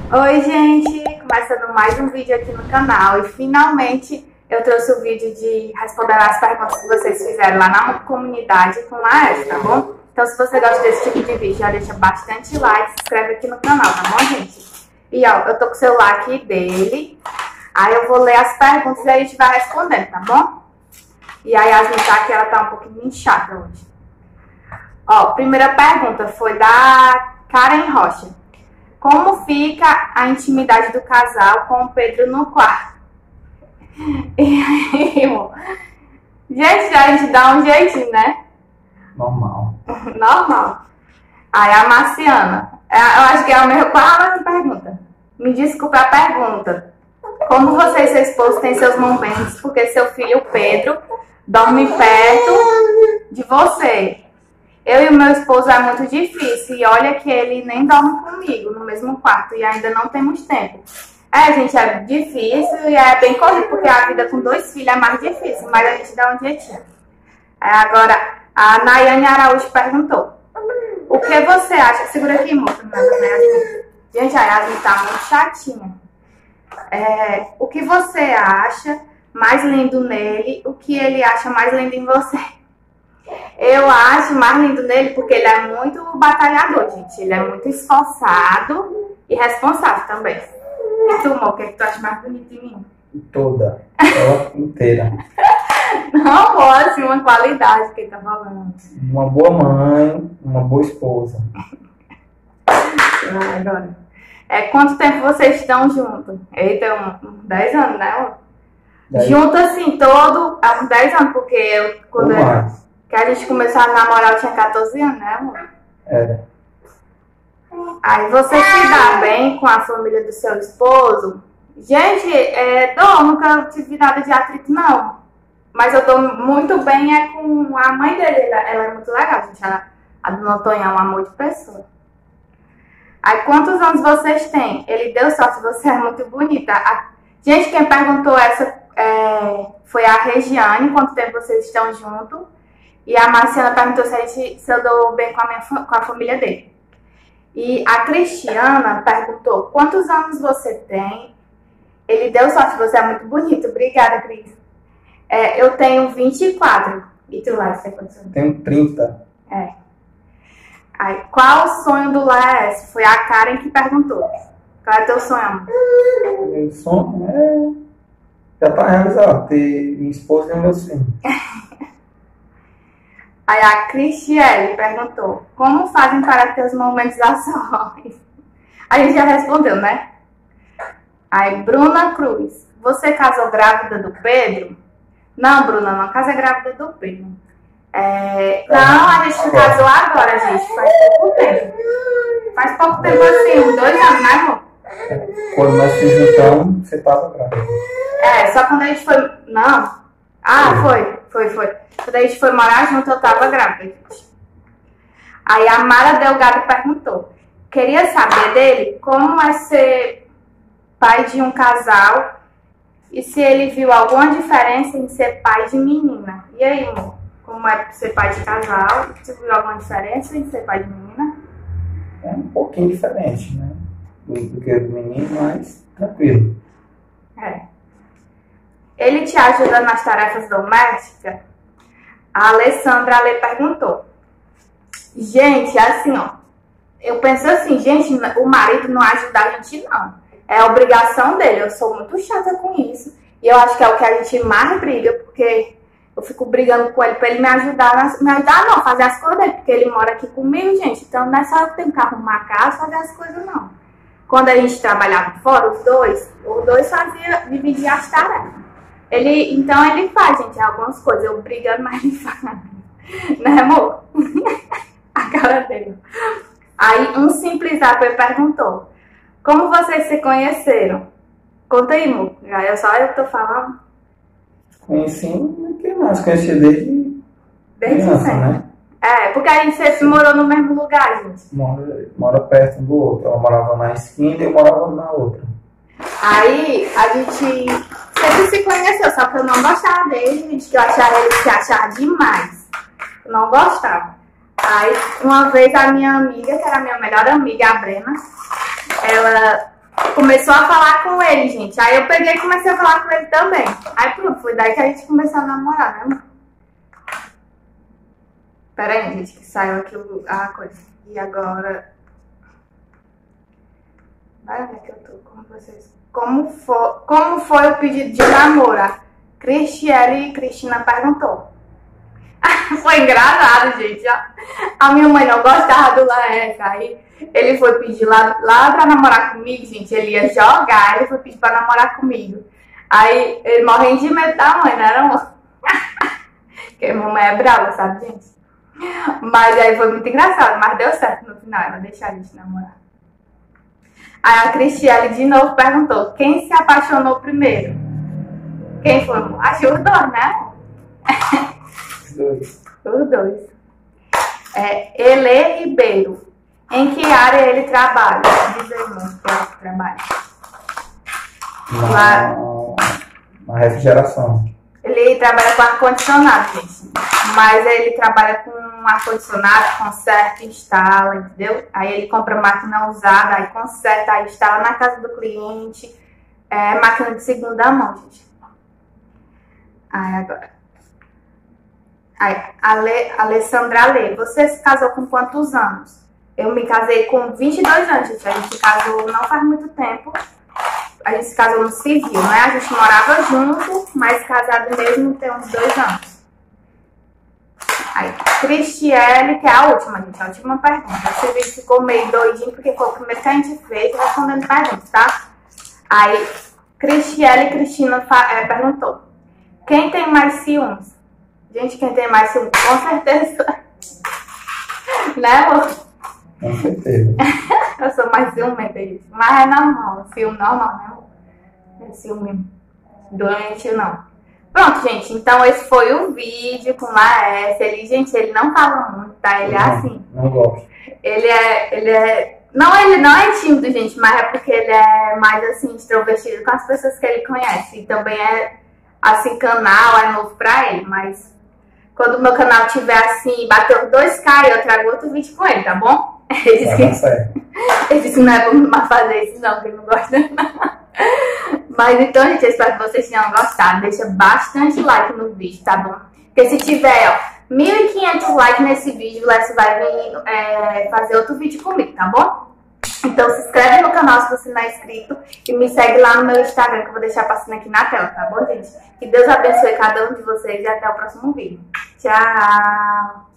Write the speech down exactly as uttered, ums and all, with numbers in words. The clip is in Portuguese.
Oi, gente! Começando mais um vídeo aqui no canal e finalmente eu trouxe o vídeo de responder as perguntas que vocês fizeram lá na comunidade com Laércio, tá bom? Então, se você gosta desse tipo de vídeo, já deixa bastante like, se inscreve aqui no canal, tá bom, gente? E ó, eu tô com o celular aqui dele, aí eu vou ler as perguntas e a gente vai respondendo, tá bom? E a Yasmin tá aqui, ela tá um pouquinho chata hoje. Ó, primeira pergunta foi da Karen Rocha. Como fica a intimidade do casal com o Pedro no quarto? E aí, irmão? Gente, a gente dá um jeitinho, né? Normal. Normal. Aí a Marciana, eu acho que é o meu qual a pergunta. Me desculpe a pergunta. Como você e seu esposo têm seus momentos porque seu filho Pedro dorme perto de você? Eu e o meu esposo é muito difícil e olha que ele nem dorme comigo no mesmo quarto e ainda não temos tempo. É, gente, é difícil e é bem corrido porque a vida com dois filhos é mais difícil, mas a gente dá um jeitinho. Aí agora, a Nayane Araújo perguntou: o que você acha? Segura aqui, moça. Gente, a Yasmin tá muito chatinha. É, o que você acha mais lindo nele? O que ele acha mais lindo em você? Eu acho mais lindo nele porque ele é muito batalhador, gente. Ele é muito esforçado e responsável também. E tu, amor, o que, é que tu acha mais bonito em mim? Toda. Ela inteira. Não, pode, uma qualidade que ele tá falando. Uma boa mãe, uma boa esposa. Ah, agora. É, quanto tempo vocês estão juntos? Eita, uns dez anos, né, amor? Dez. Junto assim, todo. Há uns dez anos, porque eu, quando Ou eu, mais. que a gente começou a namorar, eu tinha quatorze anos, né, amor? É. Aí você se dá bem com a família do seu esposo? Gente, é, dou, nunca tive nada de atrito, não. Mas eu dou muito bem é com a mãe dele, ela, ela é muito legal, gente. Ela, a dona Antônia é um amor de pessoa. Aí, quantos anos vocês têm? Ele deu sorte, você é muito bonita. A, gente, quem perguntou essa é, foi a Regiane, quanto tempo vocês estão juntos? E a Marciana perguntou se, a gente, se eu dou bem com a, minha, com a família dele. E a Cristiana perguntou: quantos anos você tem? Ele deu sorte, você é muito bonito. Obrigada, Cris. É, eu tenho vinte e quatro. E tu, Laércio, tem quantos anos? Tenho trinta. É. Aí, qual o sonho do Laércio? Foi a Karen que perguntou. Qual é o teu sonho, amor? Meu sonho é... já tá realizado. Ter minha esposa e meus filhos. Aí a Cristiane perguntou: como fazem para ter os momentos a sós? A gente já respondeu, né? Aí Bruna Cruz: você casou grávida do Pedro? Não, Bruna, não casei grávida do Pedro. É... Não, a gente casou agora, gente. Faz pouco tempo. Faz pouco tempo assim, uns dois anos, né, amor? Quando nós se juntamos, você tava grávida. É, só quando a gente foi... Não. Ah, foi. Foi, foi. Quando a gente foi morar junto, eu tava grávida, gente. Aí a Mara Delgado perguntou: queria saber dele como é ser pai de um casal e se ele viu alguma diferença em ser pai de menina. E aí, amor? Como é ser pai de casal? Você viu alguma diferença em ser pai de menina? É um pouquinho diferente, né? Do, do que do menino, mas tranquilo. É. Ele te ajuda nas tarefas domésticas? A Alessandra Ale perguntou. Gente, assim, ó. Eu penso assim, gente, o marido não ajuda a gente, não. É obrigação dele. Eu sou muito chata com isso. E eu acho que é o que a gente mais briga, porque eu fico brigando com ele pra ele me ajudar. Nas, me ajudar não, fazer as coisas dele, porque ele mora aqui comigo, gente. Então não é só eu que tenho que arrumar a casa, fazer as coisas, não. Quando a gente trabalhava fora, os dois, os dois faziam, dividiam as tarefas. Ele, então ele faz, gente, algumas coisas. Eu brigando, mas ele faz. Né, amor? A cara dele. Aí um simples app perguntou: como vocês se conheceram? Conta aí, amor. Eu só eu tô falando. Conheci, o que mais? Conheci desde Desde criança, sempre. né? É, porque a gente sempre morou no mesmo lugar, gente. Mora, mora perto um do outro. Ela morava na esquina e eu morava na outra. Aí a gente sempre se conheceu, só que eu não gostava dele, gente, que eu achava ele se achava demais. Eu não gostava. Aí uma vez a minha amiga, que era a minha melhor amiga, a Brena, ela começou a falar com ele, gente. Aí eu peguei e comecei a falar com ele também. Aí pronto, foi daí que a gente começou a namorar, né, amor? Pera aí, gente, que saiu aqui a coisa. E agora... Vai ver que eu tô com vocês. Como foi, como foi o pedido de namoro? A Cristiele e Cristina perguntou. Foi engraçado, gente. A minha mãe não gostava do Laércio. Aí ele foi pedir lá, lá pra namorar comigo, gente. Ele ia jogar, ele foi pedir pra namorar comigo. Aí ele morrendo de medo da mãe, não era, amor? Porque a minha mãe é brava, sabe, gente? Mas aí foi muito engraçado, mas deu certo no final, ela deixou a gente namorar. Aí a Cristiele de novo perguntou, quem se apaixonou primeiro? Quem foi? Acho que os dois, né? Os dois. Os dois. É, Elê Ribeiro. Em que área ele trabalha? Diz aí, irmão, que ele trabalha. Na, Lá, na refrigeração. ele trabalha com ar-condicionado, gente. Mas ele trabalha com ar-condicionado, conserta, instala, entendeu? Aí ele compra máquina usada, aí conserta, aí instala na casa do cliente. É máquina de segunda mão, gente. Aí agora. Aí, Ale, Alessandra Lê, você se casou com quantos anos? Eu me casei com vinte e dois anos, gente. A gente se casou não faz muito tempo. A gente se casou no civil, né? A gente morava junto, mas casado mesmo tem uns dois anos. Aí, Cristiele, que é a última, gente. A última pergunta. Esse vídeo ficou meio doidinho, porque foi o primeiro que a gente fez respondendo perguntas, tá? Aí, Cristiele Cristina é, perguntou. Quem tem mais ciúmes? Gente, quem tem mais ciúmes? Com certeza. Né, amor? Com certeza. Eu sou mais ciumenta, isso. Mas é normal. Ciúme normal, né, amor? Não é ciúme doente, não. Pronto, gente. Então, esse foi o vídeo com o Laércio. Ele, gente, ele não fala muito, tá? Ele é Não, assim. não gosto. Ele é... Ele é... Não, ele não é tímido, gente, mas é porque ele é mais, assim, extrovertido com as pessoas que ele conhece. E também é, assim, canal, é novo pra ele. Mas quando o meu canal tiver, assim, bateu dois K, eu trago outro vídeo com ele, tá bom? Ele disse, Vai dar certo. ele disse que não é bom mais fazer isso, não, que ele não gosta. Mas então, gente, eu espero que vocês tenham gostado. Deixa bastante like no vídeo, tá bom? Porque se tiver, ó, mil e quinhentos likes nesse vídeo, o Lécio vai vir é, fazer outro vídeo comigo, tá bom? Então se inscreve no canal se você não é inscrito e me segue lá no meu Instagram, que eu vou deixar passando aqui na tela, tá bom, gente? Que Deus abençoe cada um de vocês e até o próximo vídeo. Tchau!